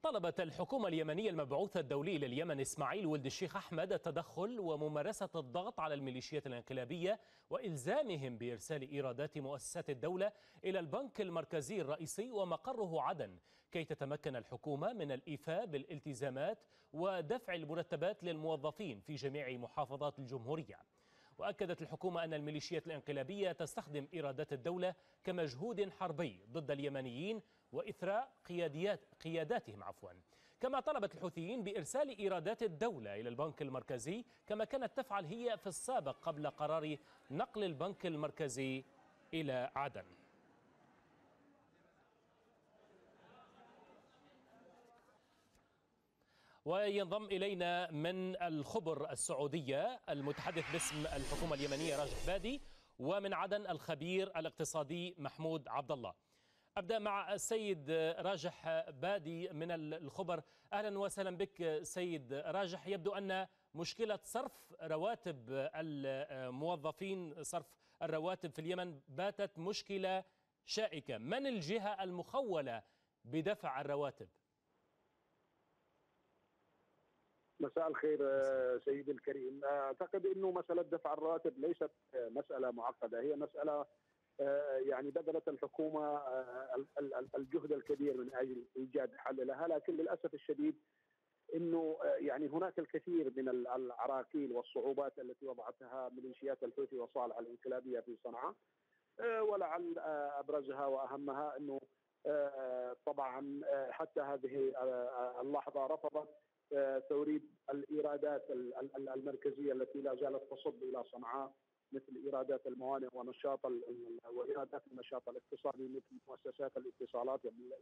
طلبت الحكومة اليمنية المبعوث الدولي لليمن إسماعيل ولد الشيخ أحمد التدخل وممارسة الضغط على الميليشيات الانقلابية وإلزامهم بإرسال إيرادات مؤسسات الدولة إلى البنك المركزي الرئيسي ومقره عدن كي تتمكن الحكومة من الإيفاء بالالتزامات ودفع المرتبات للموظفين في جميع محافظات الجمهورية. وأكدت الحكومة أن الميليشيات الانقلابية تستخدم إيرادات الدولة كمجهود حربي ضد اليمنيين وإثراء قياداتهم كما طلبت الحوثيين بإرسال إيرادات الدولة إلى البنك المركزي كما كانت تفعل هي في السابق قبل قرار نقل البنك المركزي إلى عدن. وينضم إلينا من الخبر السعودية المتحدث باسم الحكومة اليمنية راجح بادي، ومن عدن الخبير الاقتصادي محمود عبد الله. أبدأ مع السيد راجح بادي من الخبر. أهلا وسهلا بك سيد راجح. يبدو أن مشكلة صرف رواتب الموظفين، صرف الرواتب في اليمن باتت مشكلة شائكة. من الجهة المخولة بدفع الرواتب؟ مساء الخير سيدي الكريم. أعتقد أنه مسألة دفع الرواتب ليست مسألة معقدة، هي مسألة يعني بذلت الحكومة الجهد الكبير من أجل إيجاد حل لها، لكن للأسف الشديد أنه يعني هناك الكثير من العراقيل والصعوبات التي وضعتها ميليشيات الحوثي وصالح الانقلابية في صنعاء، ولعل أبرزها وأهمها أنه طبعا حتى هذه اللحظة رفضت توريد الإيرادات المركزية التي لا زالت تصب إلى صنعاء، مثل إيرادات الموانئ وإيرادات النشاط الاقتصادي مثل مؤسسات الاتصالات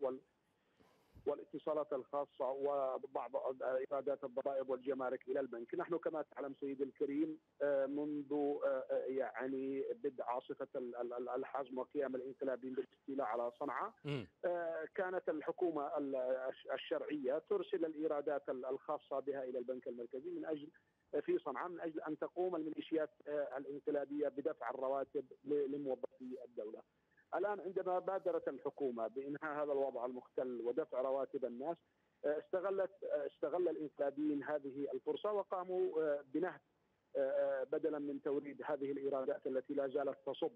والاتصالات الخاصة وبعض إيرادات الضرائب والجمارك إلى البنك. نحن كما تعلم سيدي الكريم منذ يعني بدء عاصفة الحزم وقيام الانقلابيين بالاستيلاء على صنعاء كانت الحكومة الشرعية ترسل الإيرادات الخاصة بها إلى البنك المركزي من أجل في صنعاء من أجل أن تقوم الميليشيات الانقلابية بدفع الرواتب لموظفي الدولة. الآن عندما بادرت الحكومة بإنهاء هذا الوضع المختل ودفع رواتب الناس، استغل الانقلابيين هذه الفرصة وقاموا بنهب بدلا من توريد هذه الإيرادات التي لا زالت تصب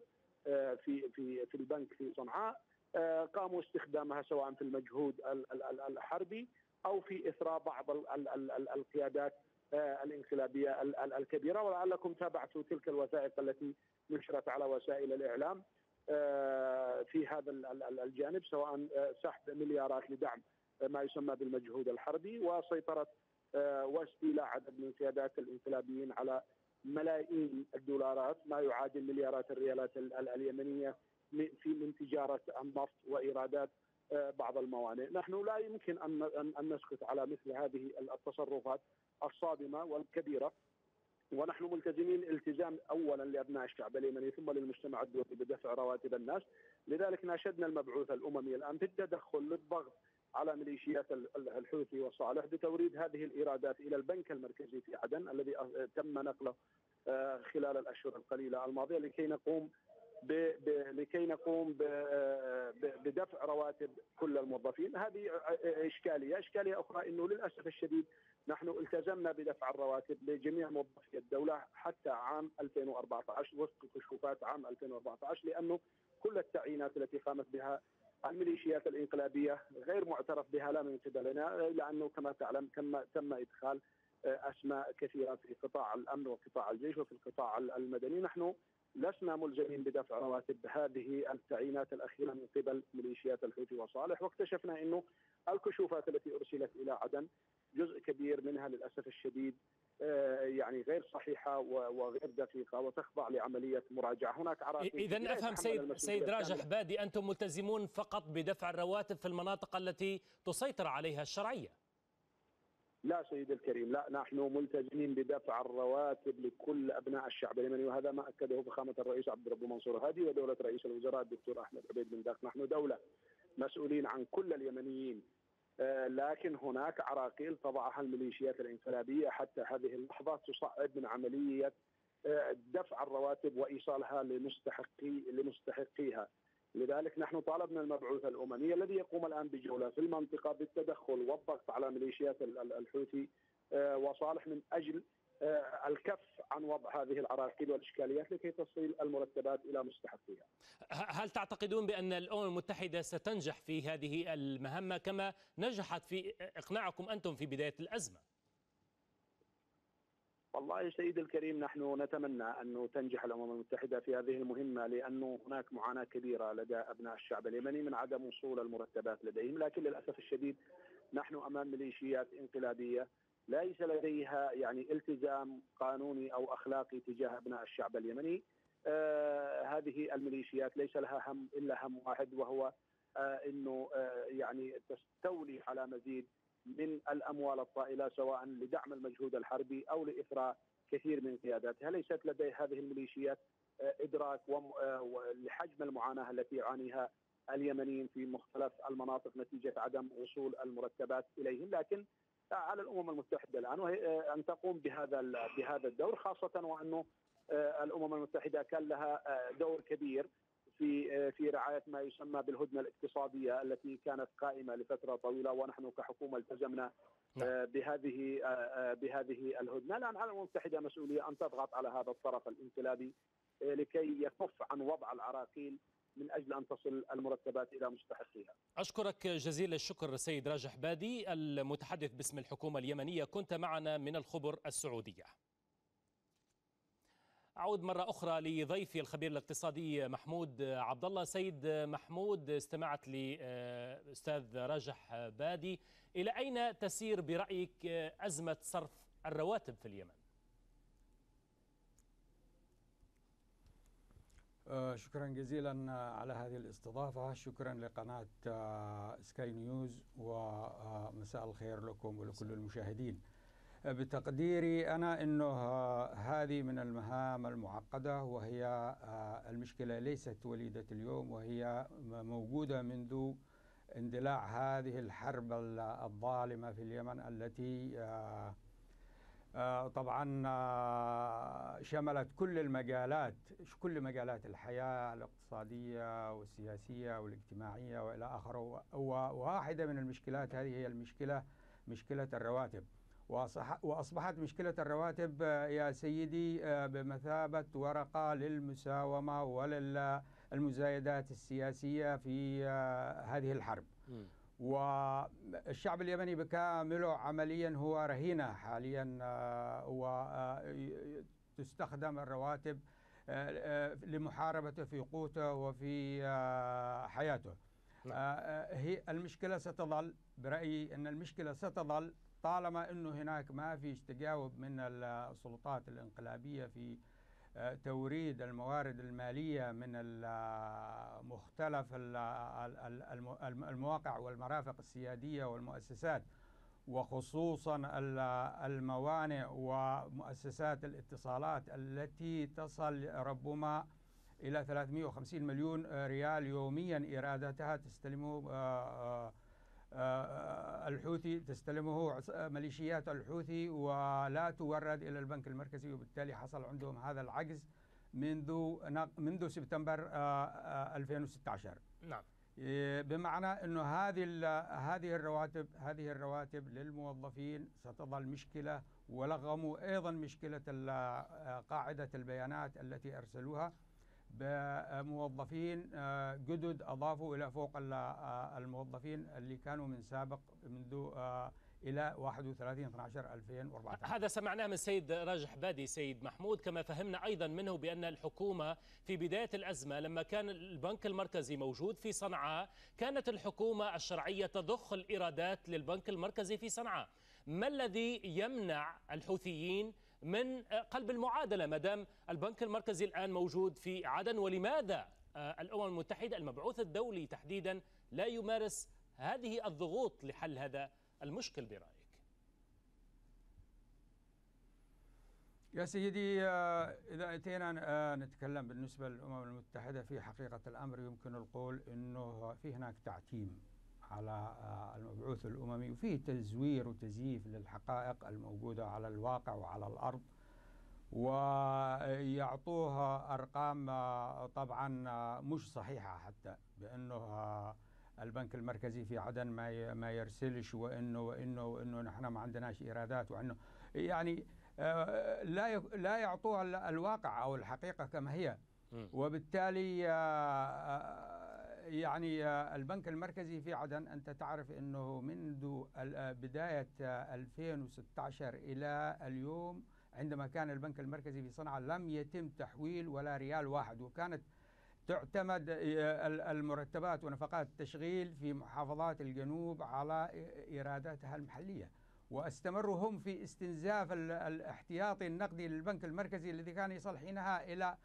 في البنك في صنعاء، قاموا استخدامها سواء في المجهود الحربي أو في إثراء بعض القيادات الانقلابية الكبيرة. ولعلكم تابعتوا تلك الوثائق التي نشرت على وسائل الإعلام في هذا الجانب، سواء سحب مليارات لدعم ما يسمى بالمجهود الحربي وسيطرة واستيلاء عدد من قيادات الانقلابيين على ملايين الدولارات ما يعادل مليارات الريالات اليمنية من تجارة النفط وإيرادات بعض الموانئ. نحن لا يمكن أن نسكت على مثل هذه التصرفات الصادمة والكبيرة، ونحن ملتزمين التزام أولا لأبناء الشعب اليمني ثم للمجتمع الدولي بدفع رواتب الناس. لذلك ناشدنا المبعوث الأممي الآن بالتدخل للضغط على ميليشيات الحوثي وصالح بتوريد هذه الإيرادات إلى البنك المركزي في عدن الذي تم نقله خلال الأشهر القليلة الماضية لكي نقوم بدفع رواتب كل الموظفين. هذه إشكالية أخرى أنه للأسف الشديد نحن التزمنا بدفع الرواتب لجميع موظفي الدولة حتى عام 2014 وفق كشوفات عام 2014، لأنه كل التعيينات التي قامت بها الميليشيات الانقلابية غير معترف بها لا من قبلنا، لأنه كما تعلم تم إدخال أسماء كثيرة في قطاع الأمن وقطاع الجيش وفي القطاع المدني. نحن لسنا ملزمين بدفع رواتب هذه التعيينات الأخيرة من قبل ميليشيات الحوثي وصالح، واكتشفنا أنه الكشوفات التي أرسلت إلى عدن جزء كبير منها للأسف الشديد يعني غير صحيحة وغير دقيقة وتخضع لعملية مراجعة. هناك عراقيل. إذن أفهم سيد راجح بادي أنتم ملتزمون فقط بدفع الرواتب في المناطق التي تسيطر عليها الشرعية؟ لا سيد الكريم، لا، نحن ملتزمين بدفع الرواتب لكل أبناء الشعب اليمني، وهذا ما أكده فخامة الرئيس عبد الرب منصور هادي ودولة رئيس الوزراء الدكتور أحمد عبيد بن داق. نحن دولة مسؤولين عن كل اليمنيين، لكن هناك عراقيل تضعها الميليشيات الانقلابية حتى هذه اللحظة تصعب من عملية دفع الرواتب وإيصالها لمستحقيها. لذلك نحن طالبنا المبعوث الأممي الذي يقوم الآن بجولة في المنطقة بالتدخل والضغط على ميليشيات الحوثي وصالح من أجل الكف عن وضع هذه العراقيل والإشكاليات لكي تصل المرتبات إلى مستحقيها. هل تعتقدون بأن الأمم المتحدة ستنجح في هذه المهمة كما نجحت في إقناعكم أنتم في بداية الأزمة؟ والله سيدي الكريم، نحن نتمنى أن تنجح الأمم المتحدة في هذه المهمة، لأنه هناك معاناة كبيرة لدى أبناء الشعب اليمني من عدم وصول المرتبات لديهم، لكن للأسف الشديد نحن أمام ميليشيات انقلابية ليس لديها التزام قانوني أو أخلاقي تجاه أبناء الشعب اليمني. هذه الميليشيات ليس لها هم إلا هم واحد، وهو أنه تستولي على مزيد من الأموال الطائلة سواء لدعم المجهود الحربي أو لإثراء كثير من قياداتها. ليست لدي هذه الميليشيات إدراك لحجم المعاناة التي يعانيها اليمنيين في مختلف المناطق نتيجة عدم وصول المرتبات إليهم، لكن على الأمم المتحدة الآن وهي أن تقوم بهذا الدور، خاصة وأنه الأمم المتحدة كان لها دور كبير في رعاية ما يسمى بالهدنة الاقتصادية التي كانت قائمة لفترة طويلة، ونحن كحكومة التزمنا بهذه الهدنة. الآن على الأمم المتحدة مسؤولية أن تضغط على هذا الطرف الانقلابي لكي يكف عن وضع العراقيل من أجل أن تصل المرتبات إلى مستحقيها. أشكرك جزيل الشكر سيد راجح بادي المتحدث باسم الحكومة اليمنية، كنت معنا من الخبر السعودية. أعود مرة أخرى لضيفي الخبير الاقتصادي محمود عبد الله. سيد محمود، استمعت لأستاذ راجح بادي، إلى أين تسير برأيك أزمة صرف الرواتب في اليمن؟ شكرا جزيلا على هذه الاستضافة، شكرا لقناة سكاي نيوز، ومساء الخير لكم ولكل المشاهدين. بتقديري أنا أنه هذه من المهام المعقدة، وهي المشكلة ليست وليدة اليوم، وهي موجودة منذ اندلاع هذه الحرب الظالمة في اليمن التي طبعا شملت كل مجالات الحياة الاقتصادية والسياسية والاجتماعية وإلى آخره. وواحدة من المشكلات هذه هي مشكلة الرواتب، وأصبحت مشكلة الرواتب يا سيدي بمثابة ورقة للمساومة وللمزايدات السياسية في هذه الحرب. والشعب اليمني بكامله عمليا هو رهينة حاليا، وتستخدم الرواتب لمحاربته في قوته وفي حياته. هي المشكلة ستظل، برأيي أن المشكلة ستظل طالما أنه هناك ما فيش تجاوب من السلطات الانقلابية في توريد الموارد المالية من مختلف المواقع والمرافق السيادية والمؤسسات، وخصوصا الموانئ ومؤسسات الاتصالات التي تصل ربما إلى 350 مليون ريال يوميا إيراداتها تستلمه الحوثي، تستلمه ميليشيات الحوثي، ولا تورد إلى البنك المركزي، وبالتالي حصل عندهم هذا العجز منذ سبتمبر 2016. نعم. بمعنى أنه هذه الرواتب للموظفين ستظل مشكلة، ولغموا أيضا مشكلة قاعدة البيانات التي أرسلوها بموظفين جدد أضافوا إلى فوق الموظفين اللي كانوا من سابق منذ إلى 31/12/2014. هذا سمعناه من سيد راجح بادي. سيد محمود، كما فهمنا أيضا منه بأن الحكومة في بداية الأزمة لما كان البنك المركزي موجود في صنعاء كانت الحكومة الشرعية تضخ الإيرادات للبنك المركزي في صنعاء. ما الذي يمنع الحوثيين من قلب المعادلة ما دام البنك المركزي الآن موجود في عدن؟ ولماذا الأمم المتحدة المبعوث الدولي تحديدا لا يمارس هذه الضغوط لحل هذا المشكل برأيك؟ يا سيدي، إذا أتينا نتكلم بالنسبة للأمم المتحدة، في حقيقة الأمر يمكن القول أنه في هناك تعتيم على المبعوث الأممي، وفيه تزوير وتزييف للحقائق الموجودة على الواقع وعلى الأرض. ويعطوها أرقام طبعا مش صحيحة، حتى بأنه البنك المركزي في عدن ما يرسلش، وإنه نحن ما عندناش إيرادات، وإنه يعني لا يعطوها الواقع أو الحقيقة كما هي. وبالتالي يعني البنك المركزي في عدن، أنت تعرف أنه منذ بداية 2016 إلى اليوم عندما كان البنك المركزي في صنعاء لم يتم تحويل ولا ريال واحد، وكانت تعتمد المرتبات ونفقات التشغيل في محافظات الجنوب على إيراداتها المحلية. واستمروا هم في استنزاف الاحتياطي النقدي للبنك المركزي الذي كان يصل حينها إلى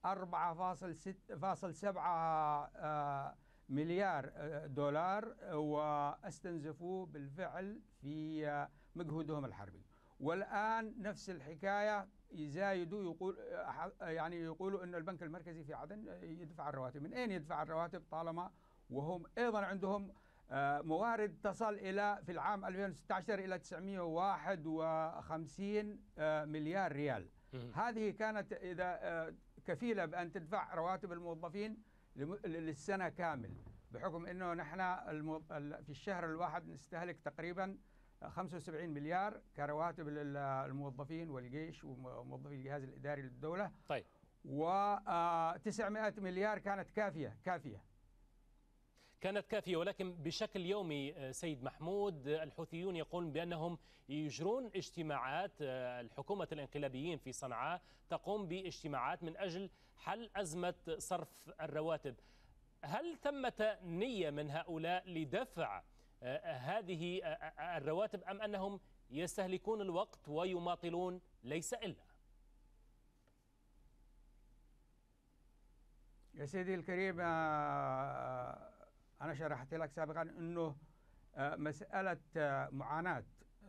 4.7 مليار دولار، واستنزفوه بالفعل في مجهودهم الحربي. والآن نفس الحكاية، يزايدوا يقولوا أن البنك المركزي في عدن يدفع الرواتب. من أين يدفع الرواتب طالما وهم أيضا عندهم موارد تصل إلى في العام 2016 إلى 951 مليار ريال. هذه كانت إذا كفيلة بأن تدفع رواتب الموظفين للسنة كامل، بحكم أنه نحن في الشهر الواحد نستهلك تقريبا 75 مليار كرواتب للموظفين والجيش وموظفي الجهاز الإداري للدولة. طيب. و900 مليار كانت كافية، ولكن بشكل يومي سيد محمود الحوثيون يقولون بأنهم يجرون اجتماعات، الحكومة الانقلابيين في صنعاء تقوم باجتماعات من أجل حل أزمة صرف الرواتب. هل ثمة نية من هؤلاء لدفع هذه الرواتب، أم أنهم يستهلكون الوقت ويماطلون ليس إلا؟ يا سيدي الكريم، أنا شرحت لك سابقا أنه مسألة معاناة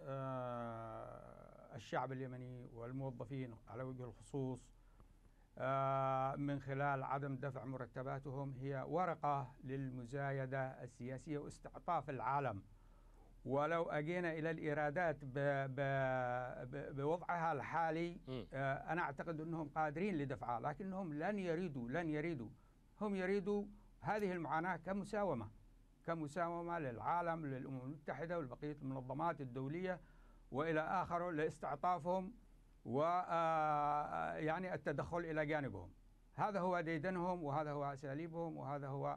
الشعب اليمني والموظفين على وجه الخصوص من خلال عدم دفع مرتباتهم هي ورقة للمزايدة السياسية واستعطاف العالم. ولو أجينا إلى الإيرادات بوضعها الحالي، أنا أعتقد أنهم قادرين لدفعها، لكنهم لن يريدوا. هم يريدوا هذه المعاناة كمساومة للعالم، للأمم المتحدة والبقية المنظمات الدولية وإلى آخره، لاستعطافهم ويعني التدخل إلى جانبهم. هذا هو ديدنهم، وهذا هو أساليبهم، وهذا هو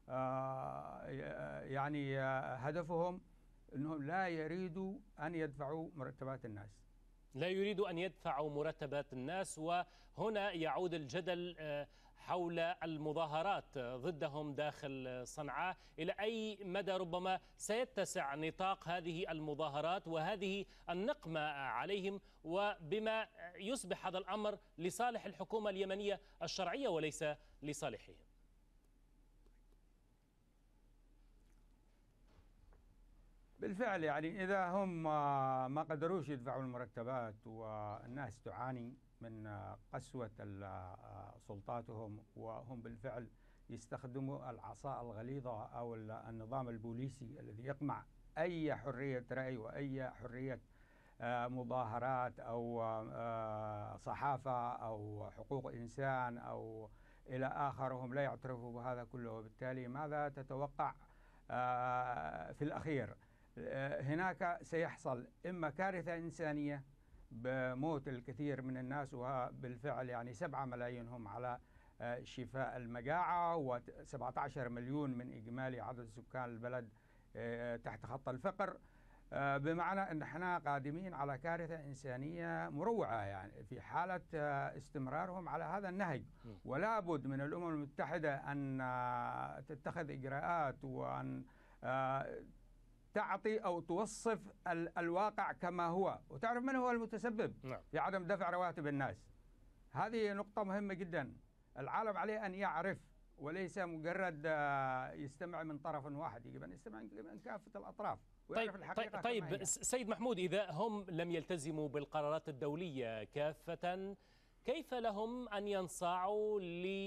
يعني هدفهم، أنهم لا يريدوا أن يدفعوا مرتبات الناس. لا يريدوا أن يدفعوا مرتبات الناس. وهنا يعود الجدل حول المظاهرات ضدهم داخل صنعاء. إلى أي مدى ربما سيتسع نطاق هذه المظاهرات وهذه النقمة عليهم، وبما يصبح هذا الأمر لصالح الحكومة اليمنية الشرعية وليس لصالحهم؟ بالفعل يعني إذا هم ما قدروش يدفعوا المرتبات والناس تعاني من قسوة سلطاتهم، وهم بالفعل يستخدموا العصا الغليظة أو النظام البوليسي الذي يقمع أي حرية رأي وأي حرية مظاهرات أو صحافة أو حقوق إنسان أو إلى آخره، هم لا يعترفوا بهذا كله. وبالتالي ماذا تتوقع في الأخير؟ هناك سيحصل إما كارثة إنسانية بموت الكثير من الناس، وبالفعل يعني 7 ملايين هم على شفاء المجاعة، و17 مليون من إجمالي عدد سكان البلد تحت خط الفقر، بمعنى أن احنا قادمين على كارثة إنسانية مروعة يعني في حالة استمرارهم على هذا النهج. ولا بد من الأمم المتحدة أن تتخذ إجراءات وأن تعطي أو توصف الواقع كما هو، وتعرف من هو المتسبب في عدم دفع رواتب الناس. هذه نقطة مهمة جدا. العالم عليه أن يعرف، وليس مجرد يستمع من طرف واحد، يجب أن يستمع من كافة الأطراف ويعرف الحقيقة. طيب سيد محمود، إذا هم لم يلتزموا بالقرارات الدولية كافة، كيف لهم أن ينصاعوا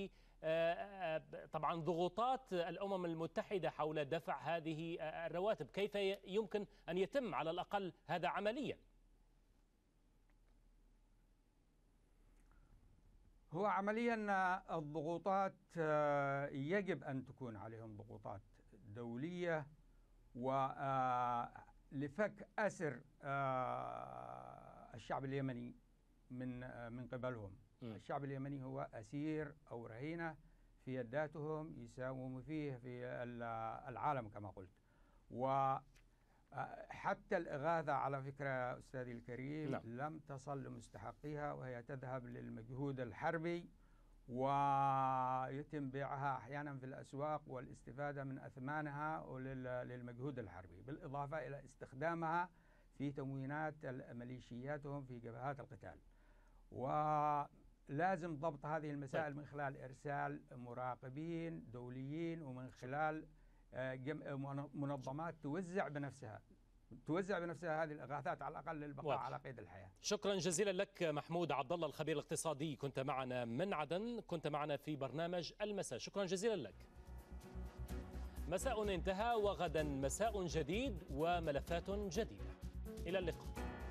طبعا ضغوطات الأمم المتحدة حول دفع هذه الرواتب؟ كيف يمكن أن يتم على الأقل هذا عمليا؟ هو عمليا الضغوطات يجب أن تكون عليهم ضغوطات دولية ولفك أسر الشعب اليمني من قبلهم. الشعب اليمني هو أسير أو رهينة في يداتهم يساوموا فيه في العالم كما قلت. وحتى الإغاثة على فكرة أستاذي الكريم لم تصل لمستحقيها، وهي تذهب للمجهود الحربي ويتم بيعها أحيانا في الأسواق والاستفادة من أثمانها للمجهود الحربي، بالإضافة إلى استخدامها في تموينات ميليشياتهم في جبهات القتال. ولازم ضبط هذه المسائل من خلال إرسال مراقبين دوليين ومن خلال منظمات توزع بنفسها هذه الإغاثات على الأقل للبقاء على قيد الحياة. شكرا جزيلا لك محمود عبد الله الخبير الاقتصادي، كنت معنا من عدن، كنت معنا في برنامج المساء. شكرا جزيلا لك. مساء انتهى، وغدا مساء جديد وملفات جديدة. إلى اللقاء.